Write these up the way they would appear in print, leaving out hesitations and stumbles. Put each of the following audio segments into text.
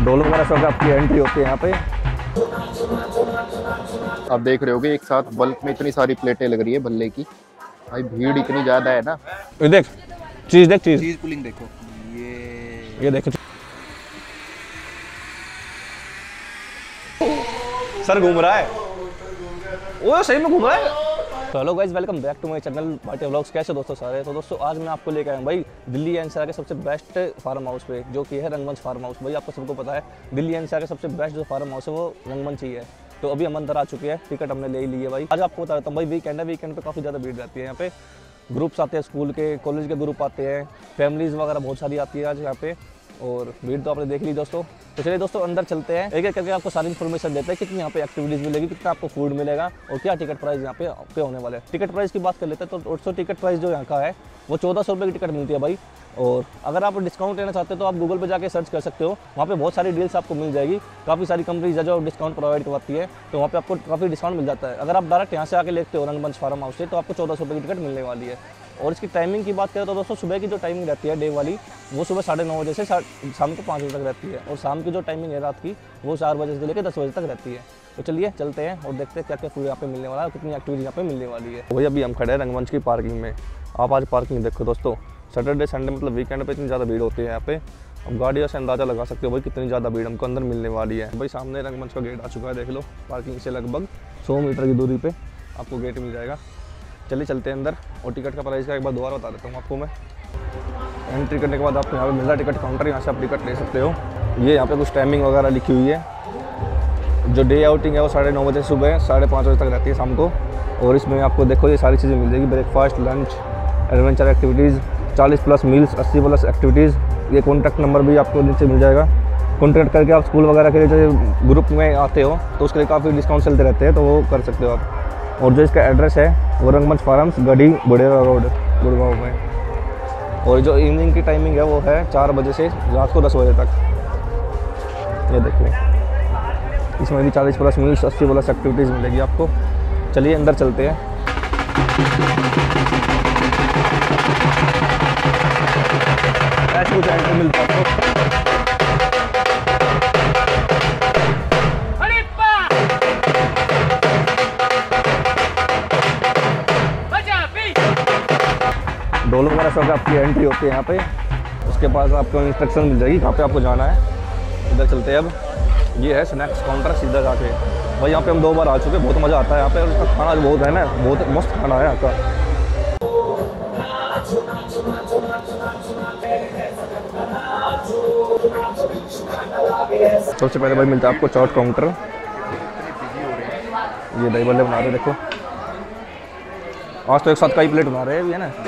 Dolo वगैरह सब आपकी एंट्री होती है यहाँ पे। आप देख रहे होगे एक साथ बल्क में इतनी सारी प्लेटें लग रही है भल्ले की। भाई भीड़ इतनी ज्यादा है ना। ये देख चीज चीज पुलिंग देखो, ये देखो सर घूम रहा है, वो सही में घूम रहा है। तो hello guys, welcome back to my channel Bhati vlogs. कैसे दोस्तों सारे? तो दोस्तों आज मैं आपको लेकर आया हूँ भाई दिल्ली एनसीआर के सबसे बेस्ट फार्म हाउस पे, जो कि है रंगमंच फार्म हाउस। भाई आपको सबको पता है दिल्ली एनसीआर के सबसे बेस्ट जो फार्म हाउस है वो रंगमंच ही है। तो अभी हम अंदर आ चुके हैं, टिकट हमने ले ही ली है भाई। आज आपको बता देता हूँ भाई, वीकेंड है, वीकेंड पे काफ़ी ज़्यादा भीड़ रहती है यहाँ पे। ग्रुप्स आते हैं, स्कूल के कॉलेज के ग्रुप आते हैं, फैमिलीज़ वगैरह बहुत सारी आती है आज यहाँ पे। और भीड़ तो आपने देख ली दोस्तों। तो चलिए दोस्तों अंदर चलते हैं, एक एक करके आपको सारी इन्फॉर्मेशन देते हैं, कितनी यहाँ पे एक्टिविटीज़ मिलेगी, कितना आपको फूड मिलेगा और क्या टिकट प्राइस यहाँ पे होने वाले हैं। टिकट प्राइस की बात कर लेते हैं तो दोस्तों टिकट प्राइस जो यहाँ का है वो 1400 रुपये की टिकट मिलती है भाई। और अगर आप डिस्काउंट लेना चाहते हो तो आप गूगल पे जाके सर्च कर सकते हो, वहाँ पे बहुत सारी डील्स आपको मिल जाएगी। काफ़ी सारी कंपनीज है जो डिस्काउंट प्रोवाइड करवाती है, तो वहाँ पे आपको काफ़ी डिस्काउंट मिल जाता है। अगर आप डायरेक्ट यहाँ से आके लेते हो रंगमंच फार्म हाउस से तो आपको 1400 रुपये की टिकट मिलने वाली है। और इसकी टाइमिंग की बात करें तो दोस्तों सुबह की जो टाइमिंग रहती है डे वाली, वो सुबह 9:30 बजे से शाम को 5 बजे तक रहती है। और शाम की जो टाइमिंग है रात की, वो 4 बजे से लेकर 10 बजे तक रहती है। तो चलिए चलते हैं और देखते हैं क्या क्या फूड यहाँ पे मिलने वाला है और कितनी एक्टिविटी यहाँ पे मिलने वाली है। वही अभी हम खड़े हैं रंगमंच की पार्किंग में। आप आज पार्किंग देखो दोस्तों, सैटरडे संडे मतलब वीकेंड पे इतनी ज़्यादा भीड़ होती है यहाँ पे। अब गाड़ियों से अंदाज़ा लगा सकते हो भाई कितनी ज़्यादा भीड़ हमको अंदर मिलने वाली है। भाई सामने रंगमंच का गेट आ चुका है, देख लो। पार्किंग से लगभग 100 मीटर की दूरी पे आपको गेट मिल जाएगा। चलिए चलते हैं अंदर। और टिकट का प्राइस का एक बार दोबारा बता देता हूँ आपको मैं। एंट्री करने के बाद आपको यहाँ पे मिल रहा है टिकट काउंटर, यहाँ से आप टिकट ले सकते हो। ये यहाँ पे कुछ टाइमिंग वगैरह लिखी हुई है। जो डे आउटिंग है वो 9:30 बजे सुबह 5:30 बजे तक रहती है शाम को। और इसमें आपको देखो ये सारी चीज़ें मिल जाएगी, breakfast, lunch, adventure activities, 40+ meals, 80+ activities. ये कॉन्टैक्ट नंबर भी आपको नीचे मिल जाएगा। कॉन्टैक्ट करके आप स्कूल वगैरह के लिए जो ग्रुप में आते हो तो उसके लिए काफ़ी डिस्काउंट चलते रहते हैं, तो वो कर सकते हो आप। और जो इसका एड्रेस है वो रंगमंच फार्म्स, गढ़ी बुढ़ेरा रोड, गुड़गांव में। और जो इवनिंग की टाइमिंग है वो है 4 बजे से रात को 10 बजे तक। ये देखिए इसमें भी 40+ मील्स, 80+ एक्टिविटीज़ मिलेगी आपको। चलिए अंदर चलते हैं। ऐसे कुछ एंट्री मिलता है डोलो वगैरह सब आपकी एंट्री होती है यहाँ पे। उसके पास आपको इंस्ट्रक्शन मिल जाएगी कहाँ पे आपको जाना है। इधर चलते हैं अब। ये है स्नैक्स काउंटर, सीधा जाके। भाई यहाँ पे हम 2 बार आ चुके हैं, बहुत मज़ा आता है यहाँ पे। और इसका खाना जो बहुत है ना, बहुत मस्त खाना है यहाँ का। सबसे पहले भाई मिलता है आपको चाट काउंटर। ये दही बल्ले बना रहे देखो। आज तो एक साथ कई प्लेट बना रहे हैं अभी, है ना।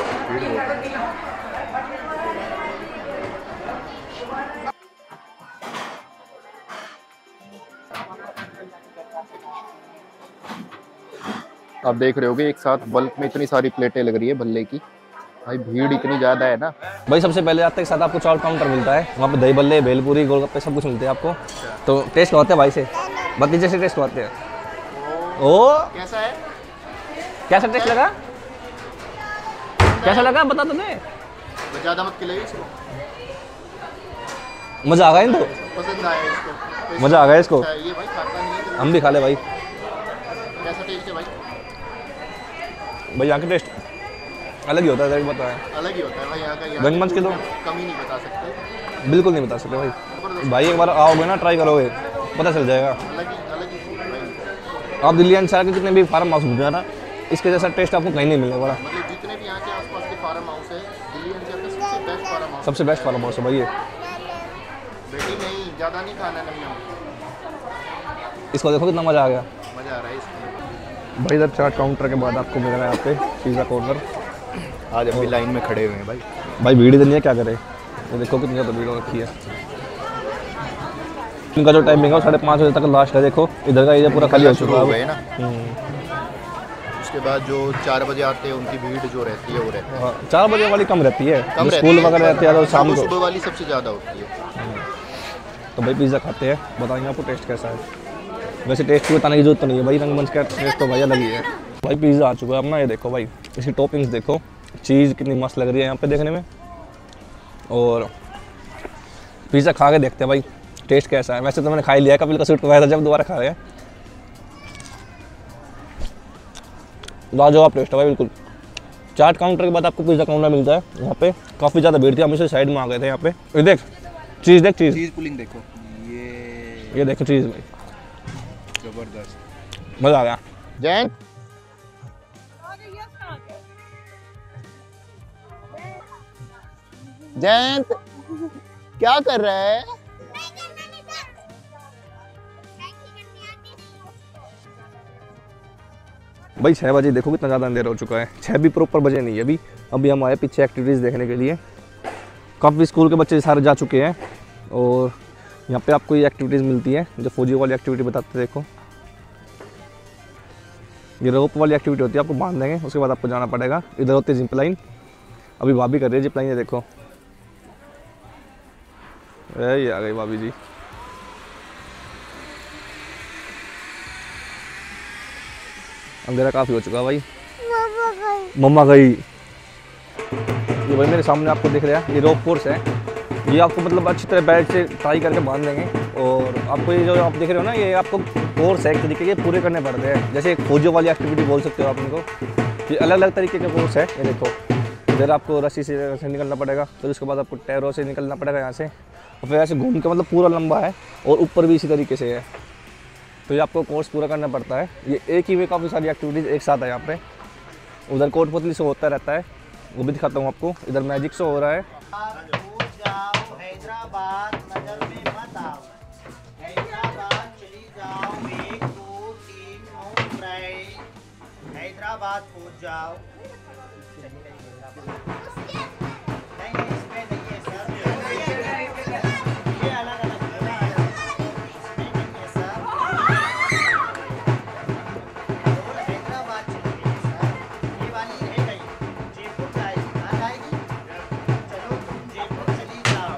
आप देख रहे होगे एक साथ बल्क में इतनी सारी प्लेटें लग रही है भल्ले की। भाई भीड़ इतनी ज्यादा है ना। भाई सबसे पहले आते के साथ आपको चाट काउंटर मिलता है, वहाँ पे दही बल्ले, भेलपूरी, गोलगप्पे सब कुछ मिलते हैं आपको। तो टेस्ट करवाते हैं भाई से, भतीजे से टेस्ट करवाते हैं। ओ कैसा है? कैसा टेस्ट लगा? कैसा लगा बता तुम्हें? ज्यादा मत खिलाइए इसको। मज़ा आ गया इनको, पसंद आया इसको, मज़ा आ गया इसको। ये भाई खाता नहीं है। हम भी खा ले भाई। कैसा टेस्ट है भाई? भाई यहाँ का टेस्ट अलग ही होता है, बताया अलग ही होता है भाई यहाँ का। रंगमंच के तो कमी नहीं बता सकते, बिल्कुल नहीं बता सकते भाई। भाई एक बार आओगे ना, ट्राई करोगे, पता चल जाएगा। अलग ही फूड भाई। आप दिल्ली एनसीआर के जितने भी फार्म हाउस घूमे ना, इसके जैसा टेस्ट आपको कहीं नहीं मिलने वाला। मतलब जितने भी यहाँ के आसपास के फार्म हाउस है, दिल्ली एनसीआर का सबसे बेस्ट फार्म हाउस। सबसे बेस्ट फार्म हाउस है भाई ये। बेटी नहीं, ज़्यादा नहीं खाना नहीं हम। इसको देखो कितना मज़ा आ गया। मज़ा आ रहा है इसको। भाई इधर चाट काउंटर के बाद आपको मिल रहा है यहाँ पे पिज़्ज़ा कॉर्नर। आज हम भी लाइन में खड़े हुए हैं भाई। भाई भीड़ इतनी है, क्या करे। ये देखो कितनी ज़्यादा भीड़ हो रखी है। इनका जो टाइमिंग है वो 5:30 बजे तक लास्ट है। देखो इधर का एरिया पूरा खाली हो चुका है ना। उसके बाद जो 4 बजे आते हैं उनकी भीड़ जो रहती है वो रहती है। 4 बजे वाली कम रहती है, कम स्कूल वगैरह रहती है तो शाम को। सुबह वाली सबसे ज़्यादा होती है। तो भाई पिज़्ज़ा खाते हैं, बताएंगे आपको टेस्ट कैसा है। वैसे टेस्ट की बताने की जरूरत तो नहीं है भाई, रंगमंच का टेस्ट तो भाई अलग ही है। भाई पिज़्ज़ा आ चुका है अपना। ये देखो भाई इसकी टॉपिंग्स देखो, चीज़ कितनी मस्त लग रही है यहाँ पे देखने में। और पिज़्ज़ा खा के देखते हैं भाई टेस्ट कैसा है। वैसे तो मैंने खा ही लिया है, कपिल का सूट करवाया था जब, दोबारा खा रहे हैं। लाजवाब टेस्ट है भाई बिल्कुल। चाट काउंटर के बाद आपको पिज्ज़ा काउंटर मिलता है। यहाँ पे काफ़ी ज़्यादा भीड़ थी, हम इसे साइड में आ गए थे। यहाँ पे ये देख चीज़, देख चीज़ पुलिंग देखो, ये देखो चीज़ भाई, जबरदस्त, मज़ा आ गया। जैन जयंत क्या कर रहा है? भाई 6 बजे देखो कितना ज़्यादा अंधेरा हो चुका है। 6 भी प्रॉपर बजे नहीं है अभी। अभी हम आए पीछे एक्टिविटीज़ देखने के लिए। काफ़ी स्कूल के बच्चे सारे जा चुके हैं और यहाँ पे आपको ये एक्टिविटीज़ मिलती है जो फौजी वाली एक्टिविटी बताते हैं। देखो ये रोप वाली एक्टिविटी होती है, आपको बांध देंगे, उसके बाद आपको जाना पड़ेगा। इधर होती है जिप लाइन, अभी भाभी कर रही है जिप लाइन। ये देखो ये आ गई भाभी जी। अंधेरा काफ़ी हो चुका है भाई। मम्मा गई। ये भाई मेरे सामने आपको दिख रहा है, ये रोप कोर्स है। ये आपको मतलब अच्छी तरह बेल्ट से टाई करके बांध देंगे और आपको ये जो आप देख रहे हो ना, ये आपको कोर्स है एक तरीके के पूरे करने पड़ते हैं। जैसे एक फौजियों वाली एक्टिविटी बोल सकते हो आप इनको। ये अलग अलग तरीके के कोर्स है। ये देखो इधर आपको रस्सी से निकलना पड़ेगा, फिर उसके बाद आपको टैरों से निकलना पड़ेगा यहाँ से, और फिर ऐसे घूम के मतलब पूरा लंबा है और ऊपर भी इसी तरीके से है। तो ये आपको कोर्स पूरा करना पड़ता है। ये एक ही में काफ़ी सारी एक्टिविटीज़ एक साथ है यहाँ पे। उधर कोटपुतली शो होता रहता है, वो भी दिखाता हूँ आपको। इधर मैजिक शो हो रहा है। हैदराबाद नजर में मत आओ, हैदराबाद चली जाओ, 1 2 3 मूव राइट, हैदराबाद पहुंच जाओ। नहीं इसमें नहीं है सर, ये अलग अलग जगह है, इसमें नहीं है सर। और हैदराबाद चली गई सर, ये वाली रह गई, जयपुर जाएगी, कहाँ जाएगी? चलो तुम जयपुर चली जाओ।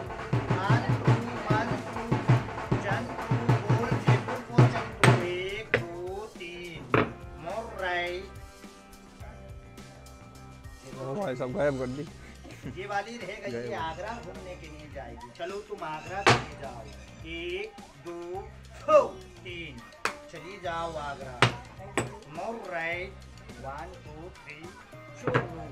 भाई सब गायब कर दी। ये वाली रह गई, ये आगरा घूमने के लिए जाएगी। चलो तुम आगरा चले जाओ, 1 2 3 चली जाओ आगरा। मोर राइट, 1 2 3 शुरू।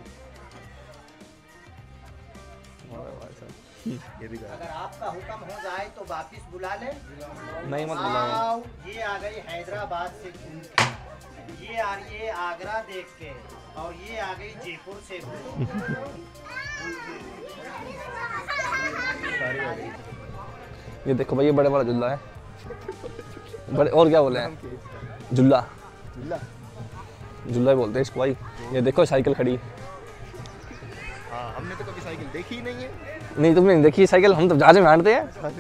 अगर आपका हुक्म हो जाए तो वापिस बुला ले। नहीं मत बुलाओ। आओ, ये आ गई हैदराबाद से घूम के, ये आ रही है आगरा देख के, और ये आ गई जयपुर से घूम के। ये देखो भाई, ये बड़े वाला झूला है। बड़े और क्या बोले हैं? झूला, झूला ही बोलते हैं इसको भाई। ये देखो साइकिल खड़ी। हाँ, हमने तो कभी साइकिल देखी ही नहीं है। नहीं तुमने नहीं देखी साइकिल, हम तो जहाज में हांटते हैं।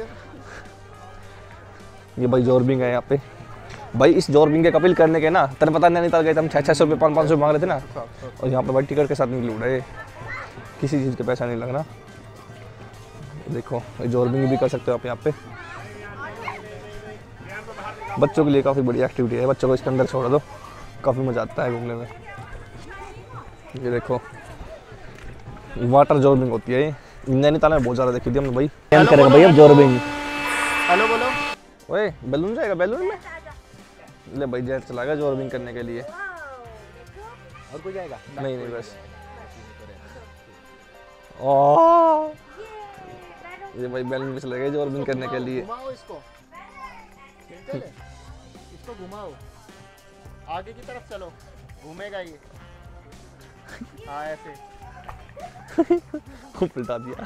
ये भाई जॉर्बिंग है यहाँ पे। भाई इस जॉर्बिंग के कपिल करने के ना, तेरे पता नहीं गए थे हम 600 रुपये 500 मांग रहे थे ना, और यहाँ पे भाई टिकट के साथ निकल उड़े, किसी चीज़ का पैसा नहीं लगना। देखो जॉर्बिंग भी कर सकते हो आप यहाँ पे। बच्चों के लिए काफ़ी बड़ी एक्टिविटी है, बच्चों को इसके अंदर छोड़ दो, काफ़ी मज़ा आता है घूमने में। ये देखो वाटर जॉर्बिंग होती है, नैनीताल में बहुत ज़्यादा देखी थी हमने भाई। क्या करेगा भाई अब जॉर्बिंग? हेलो बोलो। ओए बैलून जाएगा, बैलून में ले भाई जैसे चला गया जॉर्बिंग करने के लिए। और कोई जाएगा? नहीं नहीं बस। ओह ये भाई बैलून में चला गया जॉर्बिंग करने के लिए। घुमाओ इसको, इसको घुमाओ, आगे की तरफ चलो, घूमेगा ये। हाँ ऐसे उल्टा दिया।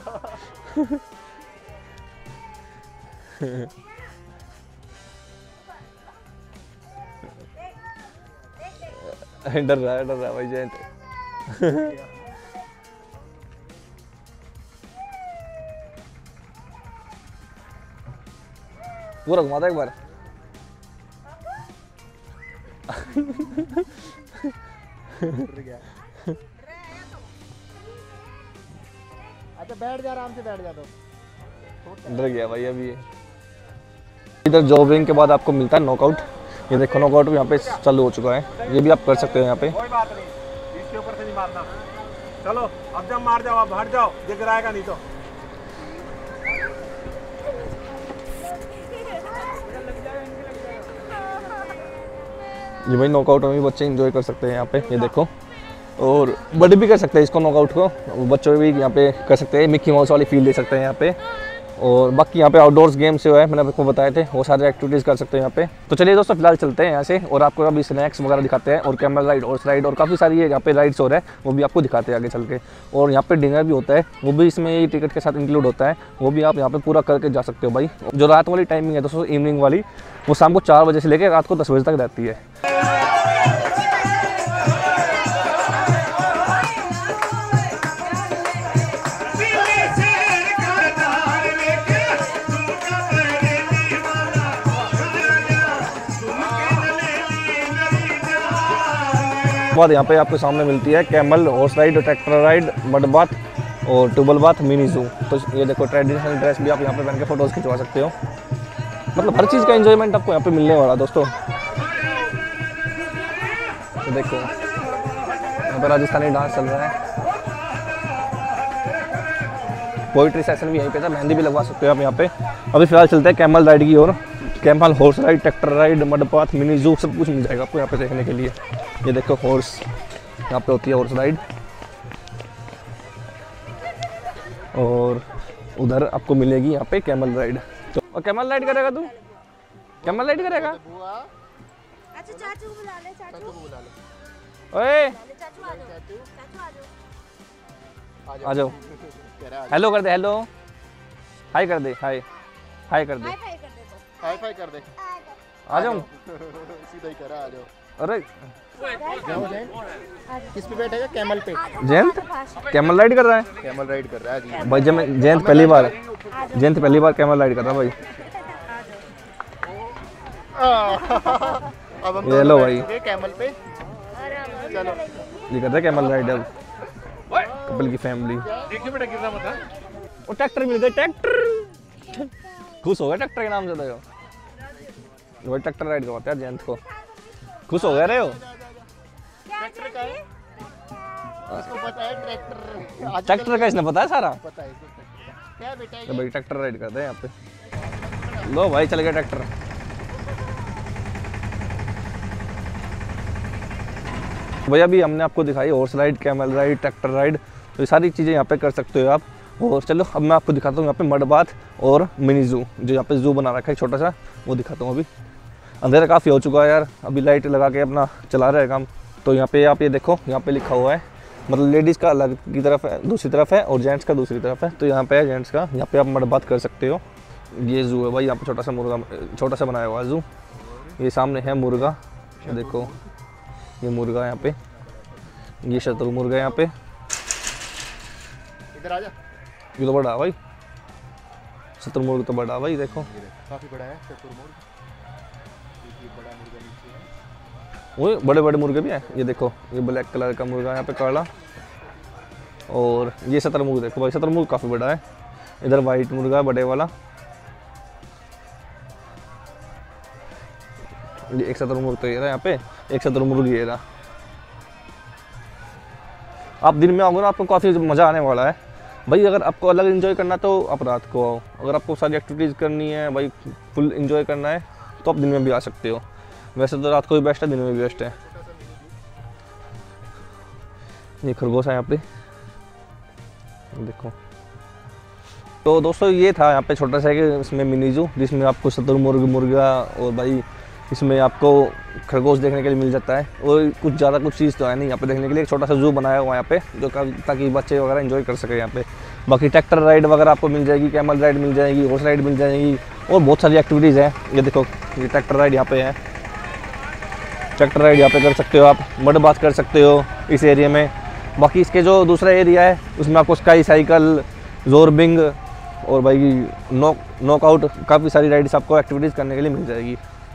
डर रहा है भाई जयंत। पूरा घुमा था एक बार। अच्छा बैठ जा, आराम से बैठ जा। तो डर गया भाई अभी। इधर जॉबिंग के बाद आपको मिलता है नॉकआउट। ये देखो नॉकआउट भी यहाँ पे चालू हो चुका है, ये भी आप कर सकते हो यहाँ पे। कोई बात नहीं, इसके ऊपर से नहीं मारना। चलो अब जब मार जाओ, अब हट जाओ, ये गिराएगा नहीं तो। ये भाई नॉकआउट में भी बच्चे इंजॉय कर सकते हैं यहाँ पे, ये देखो। और बड़े भी कर सकते हैं इसको नॉकआउट को, बच्चों भी यहाँ पे कर सकते हैं, मिक्की माउस वाली फील ले सकते हैं यहाँ पे। और बाकी यहाँ पे आउटडोर्स गेम्स जो है मैंने आपको बताए थे वो सारे एक्टिविटीज़ कर सकते हैं यहाँ पे। तो चलिए दोस्तों फिलहाल चलते हैं यहाँ से और आपको अभी स्नैक्स वगैरह दिखाते हैं और कैमल राइड, हॉर्स राइड और काफ़ी सारी यहाँ पे राइड्स हो रहा है वो भी आपको दिखाते हैं आगे चल के। और यहाँ पे डिनर भी होता है, वो भी इसमें ये टिकट के साथ इंक्लूड होता है, वो भी आप यहाँ पे पूरा करके जा सकते हो भाई। जो रात वाली टाइमिंग है दोस्तों इवनिंग वाली, वो शाम को 4 बजे से लेकर रात को 10 बजे तक रहती है। बाद यहाँ पे आपके सामने मिलती है camel, horse ride, tractor ride, mud bath और ट्यूबल बाथ, मिनी जू। तो ये देखो ट्रेडिशनल ड्रेस भी आप यहाँ पे पहन के फोटोज खिंचवा सकते हो। मतलब हर चीज़ का एंजॉयमेंट आपको यहाँ पे मिलने वाला दोस्तों। तो देखो यहाँ पे राजस्थानी डांस चल रहा है, पोइट्री सेशन भी यहीं पे था, मेहंदी भी लगवा सकते हो आप यहाँ पे। अभी फिलहाल चलते हैं कैमल राइड की ओर। Camel, horse ride, tractor ride, mud path, mini zoo सब कुछ मिल जाएगा आपको यहाँ पे देखने के लिए। ये देखो हॉर्स यहाँ पे होती है हॉर्स राइड, और उधर आपको मिलेगी यहाँ पे कैमल राइड। तो और कैमल राइड करेगा तू? कैमल राइड करेगा? अच्छा चाचू को बुला ले, चाचू को बुला ले। ओए चाचू आ जाओ, चाचू आ जाओ। आ जाओ, हेलो कर दे, हेलो हाय कर दे, हाय हाय कर दे, हाई फाई कर दे तो। हाई फाई कर दे। आ जाऊँ? सीधा ही कह रहा, आ जाओ। अरे जाओ जैन। किस पे बैठेगा? कैमल पे। जयंत कैमल राइड कर रहा है? कैमल राइड कर रहा है जी। भाई जयंत पहली बार कैमल राइड कर रहा है भाई। अब हम ये लो भाई, कैमल पे। चलो ये कर रहा है कैमल राइड अब कपल की फैमिली। देखिए बेटा गिरना मत। वो ट्रैक्टर मिल गया, ट्रैक्टर खुश हो गया ट्रैक्टर के नाम से। तो वही ट्रैक्टर राइड करवाते हैं जयंत को। खुश हो गए रहे हो? ट्रैक्टर का है, इसको पता है ट्रैक्टर। ट्रैक्टर का इसने पता है सारा। पता है इसको। क्या बेटा तो भाई ट्रैक्टर राइड करते हैं यहाँ पे। लो भाई चल गया ट्रैक्टर। भैया अभी हमने आपको दिखाई horse ride, camel ride, tractor ride, तो ये सारी चीज़ें यहाँ पे कर सकते हो आप। और चलो अब मैं आपको दिखाता हूँ यहाँ पे मड बाथ और मिनी जू, जो यहाँ पे जू बना रखा है छोटा सा, वो दिखाता हूँ। अभी अंधेरा काफ़ी हो चुका है यार, अभी लाइट लगा के अपना चला रहे हैं काम। तो यहाँ पे आप ये देखो, यहाँ पे लिखा हुआ है, मतलब लेडीज़ का अलग की तरफ है, दूसरी तरफ है, और जेंट्स का दूसरी तरफ है। तो यहाँ पे है जेंट्स का, यहाँ पे आप मड बाथ कर सकते हो। ये जू है भाई, यहाँ पे छोटा सा मुर्गा, छोटा सा बनाया हुआ है जू। ये सामने है मुर्गा, देखो ये मुर्गा यहाँ पे, ये शत्रु मुर्गा यहाँ पे। इधर आ जा। ये तो बड़ा है भाई, शत्रुमुर्ग तो बड़ा है भाई, देखो काफी बड़ा है शत्रुमुर्ग। ये बड़ा मुर्गा नीचे है। वो बड़े बड़े मुर्गे भी हैं। ये देखो ये ब्लैक कलर का मुर्गा यहाँ पे काला, और ये शतरमुर्ग देखो भाई, शतरमुर्ग काफ़ी बड़ा है। इधर वाइट मुर्गा बड़े वाला, ये एक शतरमुर्ग तो ये रहा यहाँ पे, एक शतरमुर्ग ये रहा। आप दिन में आओगे ना, आपको काफ़ी मज़ा आने वाला है भाई। अगर आपको अलग एंजॉय करना है तो आप रात को आओ, अगर आपको सारी एक्टिविटीज़ करनी है भाई, फुल एंजॉय करना है तो आप दिन में भी आ सकते हो। वैसे तो रात को भी बेस्ट है, दिन में भी बेस्ट है। ये खरगोश है यहाँ पे, देखो। तो दोस्तों ये था यहाँ पे छोटा सा कि इसमें मिनी जू, जिसमें आपको शतरमुर्ग, मुर्गा और भाई इसमें आपको खरगोश देखने के लिए मिल जाता है। और कुछ ज़्यादा कुछ चीज़ तो है नहीं यहाँ पे देखने के लिए, एक छोटा सा जू बनाया हुआ है यहाँ पे, जो ताकि बच्चे वगैरह एंजॉय कर सके यहाँ पे। बाकी ट्रैक्टर राइड वगैरह आपको मिल जाएगी, कैमल राइड मिल जाएगी, हॉर्स राइड मिल जाएगी, और बहुत सारी एक्टिविटीज़ हैं। ये देखो ये ट्रैक्टर राइड यहाँ पे है, ट्रैक्टर राइड यहाँ पे कर सकते हो आप, मड बाथ कर सकते हो इस एरिया में। बाकी इसके जो दूसरा एरिया है उसमें आपको स्काई साइकिल, जोरबिंग और भाई नॉकआउट, काफ़ी सारी राइड्स आपको एक्टिविटीज़ करने के लिए मिल जाएगी।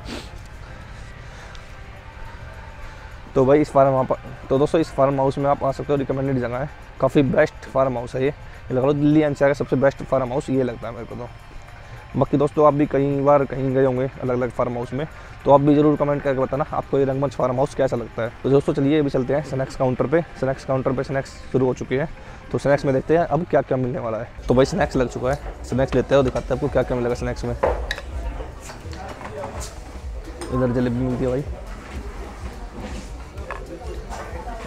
तो भाई इस तो दोस्तों इस फार्म हाउस में आप आ सकते हो, रिकमेंडेड जगह है, काफ़ी बेस्ट फार्म हाउस है ये लगा लो दिल्ली एनसीआर का सबसे बेस्ट फार्म हाउस ये लगता है मेरे को तो। बाकी दोस्तों आप भी कई बार कहीं गए होंगे अलग अलग फार्म हाउस में, तो आप भी ज़रूर कमेंट करके बताना आपको ये रंगमंच फार्म हाउस कैसा लगता है। तो दोस्तों चलिए अभी चलते हैं स्नैक्स काउंटर पे। स्नैक्स काउंटर पे स्नैक्स शुरू हो चुके हैं, तो स्नैक्स में देखते हैं अब क्या क्या मिलने वाला है। तो भाई स्नैक्स लग चुका है, स्नैक्स लेते हैं और दिखाते हैं आपको क्या क्या मिलेगा स्नैक्स में। इधर जलेबी मिलती है भाई,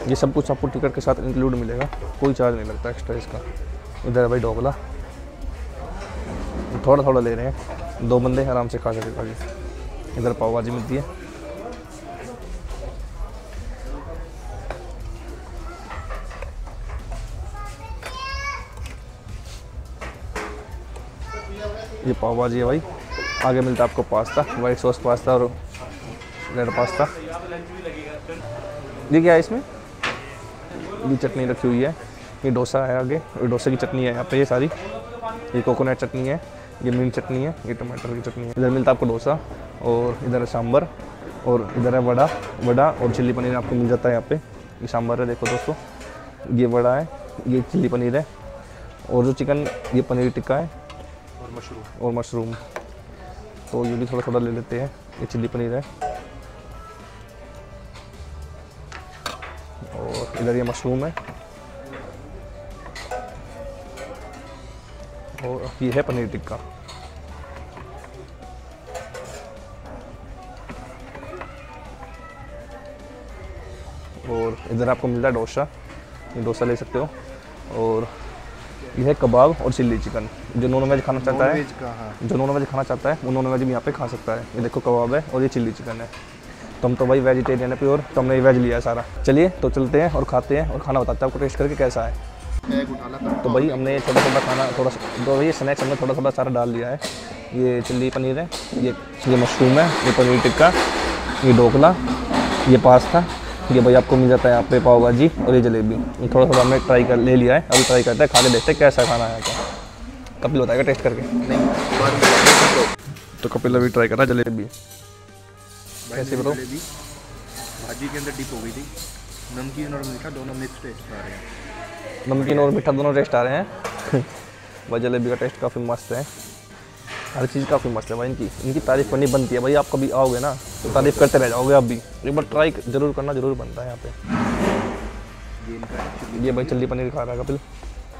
ये सब कुछ आपको टिकट के साथ इंक्लूड मिलेगा, कोई चार्ज नहीं लगता एक्स्ट्रा इसका। इधर है भाई ढोकला, थोड़ा थोड़ा ले रहे हैं, 2 बंदे आराम से खा सकेगा। इधर पाव भाजी मिलती है, ये पाव भाजी है भाई। आगे मिलता है आपको पास्ता, वाइट सॉस पास्ता और रेड पास्ता। ये क्या है इसमें, ये चटनी रखी हुई है, ये डोसा है आगे, और डोसे की चटनी है यहाँ पे ये सारी। ये कोकोनट चटनी है, ये मिंट चटनी है, ये टमाटर की चटनी है। इधर मिलता है आपको डोसा और इधर है सांभर और इधर है वड़ा और चिल्ली पनीर आपको मिल जाता है यहाँ पे। ये सांभर है देखो दोस्तों, ये वड़ा है, ये चिल्ली पनीर है और जो चिकन ये पनीर टिक्का है और मशरूम। तो ये भी थोड़ा थोड़ा ले लेते हैं। ये चिल्ली पनीर है और इधर ये मशरूम है और ये है पनीर टिक्का। और इधर आपको मिलता है डोसा, ये डोसा ले सकते हो। और ये है कबाब और चिल्ली चिकन। जो नॉन वेज खाना चाहता है, जो नॉन वेज खाना चाहता है वो नॉन वेज भी यहाँ पे खा सकता है। ये देखो कबाब है और ये चिल्ली चिकन है। तो हम तो भाई वेजिटेरियन है प्योर, तो हमने ये वेज लिया है सारा। चलिए तो चलते हैं और खाते हैं और खाना बताते हैं आपको टेस्ट करके कैसा है। तो भाई हमने छोटा छोटा खाना थोड़ा तो ये स्नैक्स हमने थोड़ा थोड़ा सारा डाल लिया है। ये चिल्ली पनीर है, ये मशरूम है, ये पनीर टिक्का, ये ढोकला, ये पास्ता, ये भाई आपको मिल जाता है यहाँ पे पाव भाजी और ये जलेबी। थोड़ा थोड़ा हमने ट्राई कर ले लिया है, अभी ट्राई करते हैं, खा के देखते हैं कैसा खाना है क्या। कपिल बताएगा टेस्ट करके। नहीं तो कपिल अभी ट्राई कर रहा है जलेबी। कैसे बताओ? भाजी के अंदर डिप हो गई थी, नमकीन और मीठा दोनों मिक्स टेस्ट आ रहे हैं। नमकीन और मीठा दोनों टेस्ट आ रहे हैं। भाई जलेबी का टेस्ट काफ़ी मस्त है, हर चीज़ काफ़ी मस्त है भाई। इनकी तारीफ़ करनी बनती है भाई। आप कभी आओगे ना तो तारीफ़ करते रह जाओगे। आप भी एक बार ट्राई जरूर करना, जरूर बनता है यहाँ पे। ये भाई चिल्ली पनीर खा रहा है कपिल।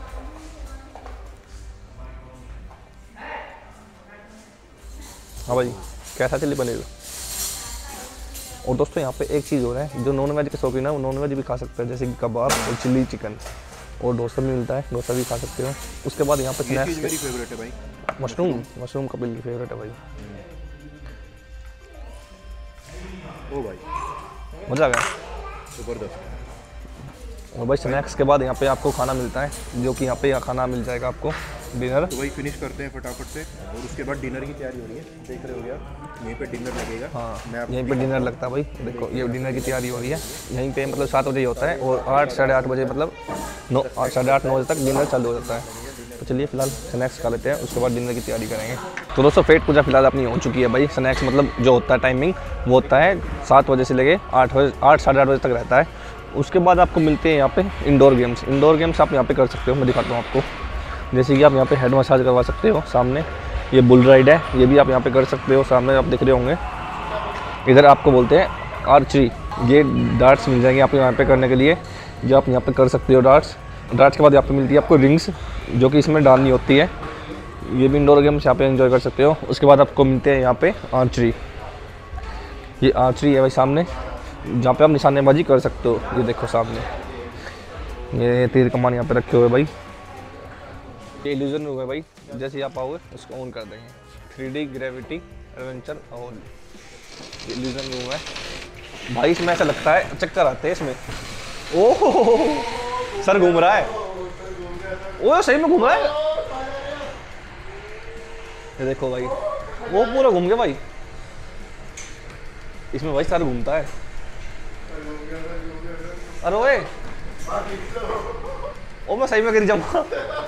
हाँ भाई कैसा चिल्ली पनीर। और दोस्तों यहाँ पे एक चीज़ और है, जो नॉन वेज के शौकीन है वो नॉन वेज भी खा सकते हैं, जैसे कि कबाब और चिल्ली चिकन। और डोसा भी मिलता है, डोसा भी खा सकते हो। उसके बाद यहाँ पे स्नैक्स, मेरी फेवरेट है भाई, मशरूम कपिल की फेवरेट है भाई। ओ भाई मज़ा आ गया, जबरदस्त। और भाई स्नैक्स के बाद यहाँ पे आपको खाना मिलता है, जो कि यहाँ पे खाना मिल जाएगा आपको डिनर। तो भाई फिनिश करते हैं फटाफट से और उसके बाद डिनर की तैयारी हो रही है, देख रहे हो यार, यहीं पे डिनर लगेगा। हाँ यहीं पे डिनर लगता है भाई। देखो ये डिनर की तैयारी हो रही है यहीं पे, मतलब 7 बजे होता है और 8 साढ़े 8 बजे, मतलब 8 9 बजे तक डिनर चालू हो जाता है। तो चलिए फिलहाल स्नैक्स खा लेते हैं, उसके बाद डिनर की तैयारी करेंगे। तो दोस्तों पेट पूजा फिलहाल अपनी हो चुकी है भाई। स्नैक्स मतलब जो होता है टाइमिंग वो होता है 7 बजे से लेके 8 साढ़े 8 बजे तक रहता है। उसके बाद आपको मिलते हैं यहाँ पे इंडोर गेम्स। इंडोर गेम्स आप यहाँ पे कर सकते हो, मैं दिखाता हूँ आपको। जैसे कि आप यहाँ पे हेड मसाज करवा सकते हो, सामने ये बुल राइड है, ये भी आप यहाँ पे कर सकते हो, सामने आप दिख रहे होंगे। इधर आपको बोलते हैं आर्चरी, ये डार्ट्स मिल जाएंगे आपको यहाँ पे करने के लिए, जो आप यहाँ पे कर सकते हो डार्ट्स। के बाद यहाँ पे मिलती है आपको रिंग्स, जो कि इसमें डालनी होती है। ये भी इंडोर गेम्स यहाँ पे एंजॉय कर सकते हो। उसके बाद आपको मिलते हैं यहाँ पे आर्चरी, ये आर्चरी है भाई सामने, जहाँ पे आप निशानेबाजी कर सकते हो। ये देखो सामने ये तीर कमान यहाँ पे रखे हुए भाई। ये इल्यूजन रूम है भाई, जैसे आप आओगे उसको ऑन कर देंगे। 3D ग्रेविटी एडवेंचर और इल्यूजन रूम है भाई। इसमें ऐसा लगता है चक्कर आते हैं इसमें। ओह सर घूम रहा है, ओह सही में घूम रहा है। ये देखो भाई वो पूरा घूम गया भाई। इसमें भाई सर घूमता है। अरे ओए ओ मैं सही में गिर जाऊंगा।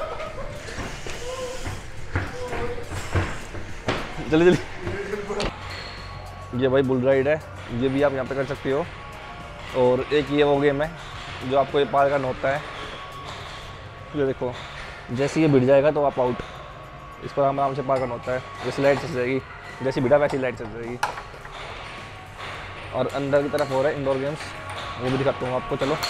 जल्दी जल्दी। ये भाई बुल राइड है, ये भी आप यहाँ पे कर सकते हो। और एक ये वो गेम है जो आपको ये पार करना होता है। ये देखो जैसे ये भिड़ जाएगा तो आप आउट। इस पर आराम से पार करना होता है। जैसे लाइट चल जाएगी, जैसे भिड़ा वैसी लाइट चल जाएगी। और अंदर की तरफ हो रहा है इंडोर गेम्स, वो भी दिखाता हूँ आपको। चलो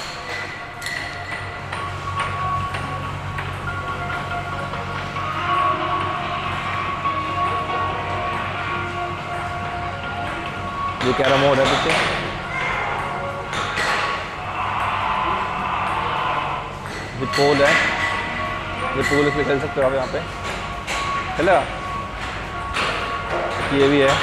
ये कैरम बोर्ड है पीछे। ये पोल है, ये पोल इसलिए खेल सकते हो आप यहाँ पे, चलेगा। ये भी है।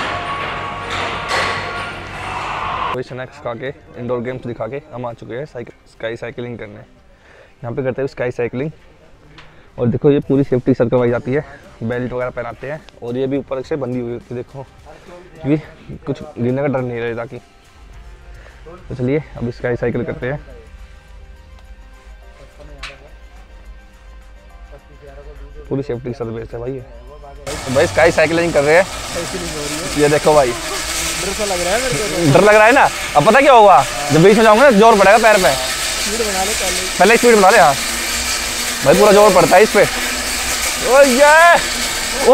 कोई स्नैक्स खा के इंडोर गेम्स दिखा के हम आ चुके हैं स्काई साइकिलिंग करने। यहाँ पे करते हैं स्काई साइकिलिंग। और देखो ये पूरी सेफ्टी सर करवाई जाती है, बेल्ट वगैरह पहनाते हैं और ये भी ऊपर से बंधी हुई होती है देखो, क्योंकि कुछ गिरने का डर नहीं रहे ताकि। तो चलिए अब स्काई साइकिल करते हैं। पूरी सेफ्टी के साथ बेचते हैं भाई। तो भाई स्काई साइकिलिंग कर रहे हैं, ये देखो भाई डर लग रहा है ना। अब पता क्या होगा, जब बीच में जाऊंगा ना जोर पड़ेगा पैर पे, पहले स्पीड बना ले। हाँ भाई पूरा जोर पड़ता है इस पे। ओ ये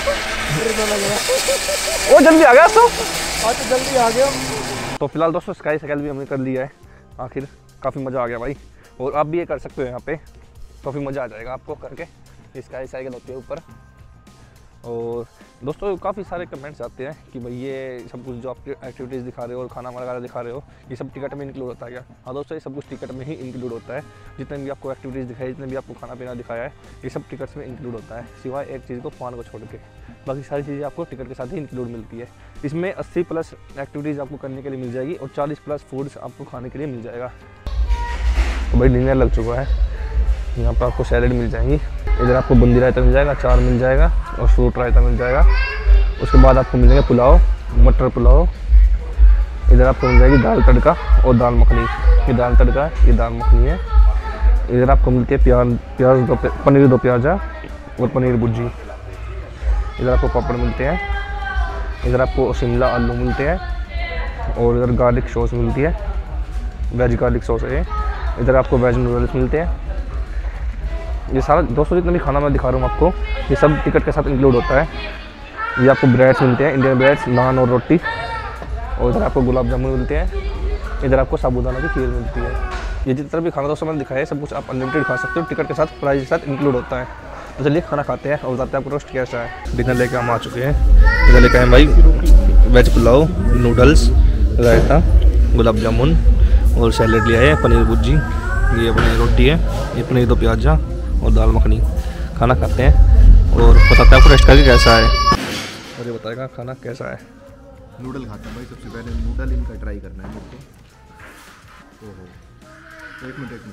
ओ जल्दी आ गया तो जल्दी आ गया। तो फिलहाल दोस्तों स्काई साइकिल भी हमने कर लिया है आखिर, काफ़ी मज़ा आ गया भाई। और आप भी ये कर सकते हो यहाँ पे, काफ़ी मज़ा आ जाएगा आपको करके। स्काई साइकिल होती है ऊपर। और दोस्तों काफ़ी सारे कमेंट्स आते हैं कि भाई ये सब कुछ जो आप एक्टिविटीज़ दिखा रहे हो और खाना वगैरह दिखा रहे हो ये सब टिकट में इंक्लूड होता है क्या? हाँ दोस्तों ये सब कुछ टिकट में ही इंक्लूड होता है। जितने भी आपको एक्टिविटीज़ दिखाई, जितने भी आपको खाना पीना दिखाया है, ये सब टिकट्स में इंक्लूड होता है, सिवाय एक चीज़ को फन को छोड़ के। बाकी सारी चीज़ें आपको टिकट के साथ ही इंक्लूड मिलती है। इसमें 80+ एक्टिविटीज़ आपको करने के लिए मिल जाएगी और 40+ फूड्स आपको खाने के लिए मिल जाएगा। तो भाई डिनर लग चुका है, यहाँ पर आपको सैलेड मिल जाएंगी, इधर आपको बूंदी रायता मिल जाएगा, अचार मिल जाएगा और फ्रूट रायता मिल जाएगा। उसके बाद आपको मिल जाएगा पुलाव, मटर पुलाव। इधर आपको मिल जाएगी दाल तड़का और दाल मखनी। ये दाल तड़का है, ये दाल मखनी है। इधर आपको मिलती है पनीर दो प्याजा और पनीर भुर्जी। इधर आपको पापड़ मिलते हैं। इधर आपको शिमला आलू मिलते हैं और इधर गार्लिक सॉस मिलती है, वेज गार्लिक सॉस है। इधर आपको वेज नूडल्स मिलते हैं। ये सारा दोस्तों जितना भी खाना मैं दिखा रहा हूँ आपको, ये सब टिकट के साथ इंक्लूड होता है। ये आपको ब्रेड्स मिलते हैं, इंडियन ब्रेड्स, नान और रोटी। और इधर आपको गुलाब जामुन मिलते हैं। इधर आपको साबूदाना की खीर मिलती है। ये जितना भी खाना दोस्तों मैंने दिखाया है सब कुछ आप अनलिमिटेड खा सकते हो, टिकट के साथ प्राइस के साथ इंक्लूड होता है। तो चलिए खाना खाते हैं और बताते हैं आपको रोस्ट कैसा है। डिनर लेके हम आ चुके हैं। इधर लेके आए भाई वेज पुलाव, नूडल्स, रायता, गुलाब जामुन और सैलेड लिया है, पनीर भुर्जी, ये पनीर रोटी है, ये पनीर दो प्याजा और दाल मखनी। खाना खाते हैं और बताते हैं आपको रेस्ट करके कैसा है। और ये बताएगा खाना कैसा है। नूडल खाता हूँ भाई, सबसे पहले नूडल इनका ट्राई करना है मेरे को। ओहो एक मिनट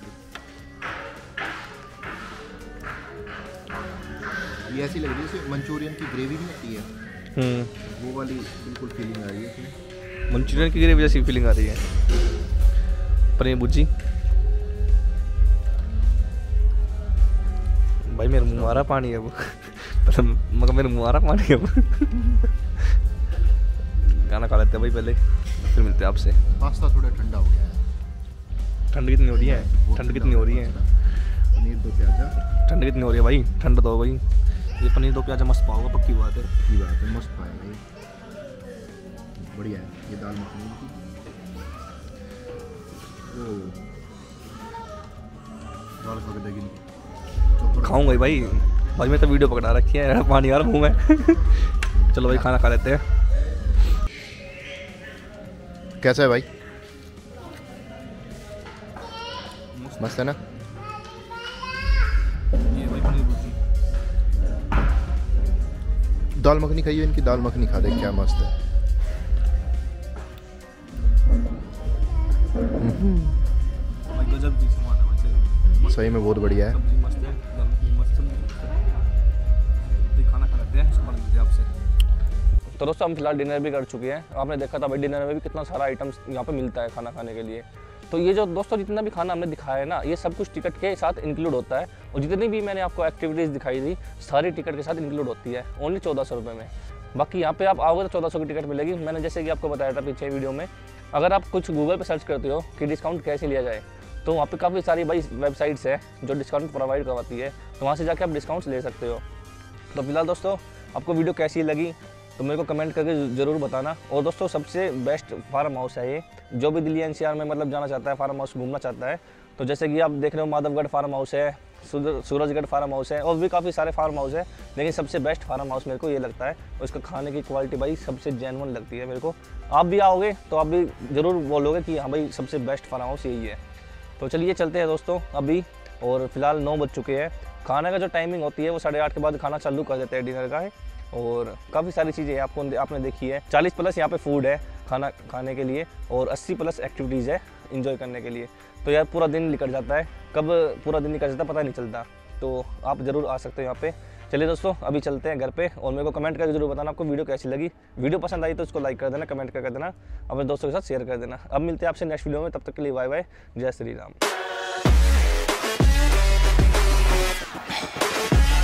ये ऐसी लग रही है जैसे मंचूरियन की ग्रेवी नहीं होती है, वो वाली बिल्कुल फीलिंग आ रही है इसमें। मंचूरियन की ग्रेवी जैसी फीलिंग आ रही है। पनीर भुर्जी भाई मेरे मुँह आ रहा पानी है वो मगर मेरे मुँह आ रहा पानी है वो। खाना खा लेते हैं भाई पहले, फिर मिलते हैं आपसे। पास्ता थोड़ा ठंडा हो गया है। ठंड कितनी हो रही है? ठंड कितनी हो रही है? पनीर दो प्याजा। ठंड कितनी हो रही है भाई? ठंड तो हो भाई। ये पनीर दो प्याजा मस्त पाओगे, पक्की बात है। की बात है, मस्त पाएगा ये, बढ़िया है। ये दाल मखनी की दाल खा के देगी, खाऊंगा भाई। भाई मैं तो वीडियो पकड़ा रखी है, पानी आ रहा मुँह में। चलो भाई खाना खा लेते हैं। कैसा है भाई? मस्त है ना? ये भाई पनीर भुर्जी। दाल मखनी खाइए, इनकी दाल मखनी खा दे, क्या मस्त है। भाई गजब की सामान है भाई, सही में बहुत बढ़िया है। सब्जी मस्त है, दाल मखनी मस्त है। खाना खा लेते हैं, उसके बाद मिलते हैं आपसे। तो दोस्तों हम फिलहाल डिनर भी कर चुके हैं। आपने देखा था भाई डिनर में भी कितना सारा आइटम्स यहाँ पे मिलता है खाना खाने के लिए। तो ये जो दोस्तों जितना भी खाना हमने दिखाया है ना, ये सब कुछ टिकट के साथ इंक्लूड होता है। और जितनी भी मैंने आपको एक्टिविटीज़ दिखाई थी सारी टिकट के साथ इंक्लूड होती है, ओनली 1400 रुपये में। बाकी यहाँ पे आप आओगे तो 1400 की टिकट मिलेगी। मैंने जैसे कि आपको बताया था पीछे वीडियो में, अगर आप कुछ गूगल पे सर्च करते हो कि डिस्काउंट कैसे लिया जाए, तो वहाँ पे काफ़ी सारी भाई वेबसाइट्स है जो डिस्काउंट प्रोवाइड करवाती है, तो वहाँ से जाके आप डिस्काउंट्स ले सकते हो। तो फिलहाल दोस्तों आपको वीडियो कैसी लगी तो मेरे को कमेंट करके ज़रूर बताना। और दोस्तों सबसे बेस्ट फार्म हाउस है ये, जो भी दिल्ली एनसीआर में मतलब जाना चाहता है, फार्म हाउस घूमना चाहता है। तो जैसे कि आप देख रहे हो माधवगढ़ फार्म हाउस है, सूरजगढ़ फार्म हाउस है और भी काफ़ी सारे फार्म हाउस है, लेकिन सबसे बेस्ट फार्म हाउस मेरे को ये लगता है। उसका खाने की क्वालिटी भाई सबसे जेन्युइन लगती है मेरे को। आप भी आओगे तो आप भी ज़रूर बोलोगे कि हाँ भाई सबसे बेस्ट फार्म हाउस यही है। तो चलिए चलते हैं दोस्तों, अभी और फिलहाल 9 बज चुके हैं। खाने का जो टाइमिंग होती है वो 8:30 के बाद खाना चालू कर देते हैं डिनर का है। और काफ़ी सारी चीज़ें आपने देखी है। 40+ यहाँ पे फूड है खाना खाने के लिए और 80+ एक्टिविटीज़ है इंजॉय करने के लिए। तो यार पूरा दिन निकल जाता है, कब पूरा दिन निकल जाता है पता नहीं चलता। तो आप ज़रूर आ सकते हो यहाँ पे। चलिए दोस्तों अभी चलते हैं घर पे और मेरे को कमेंट करके जरूर बताना आपको वीडियो कैसी लगी। वीडियो पसंद आई तो उसको लाइक कर देना, कमेंट कर देना, अपने दोस्तों के साथ शेयर कर देना। अब मिलते हैं आपसे नेक्स्ट वीडियो में, तब तक के लिए बाय बाय, जय श्री राम।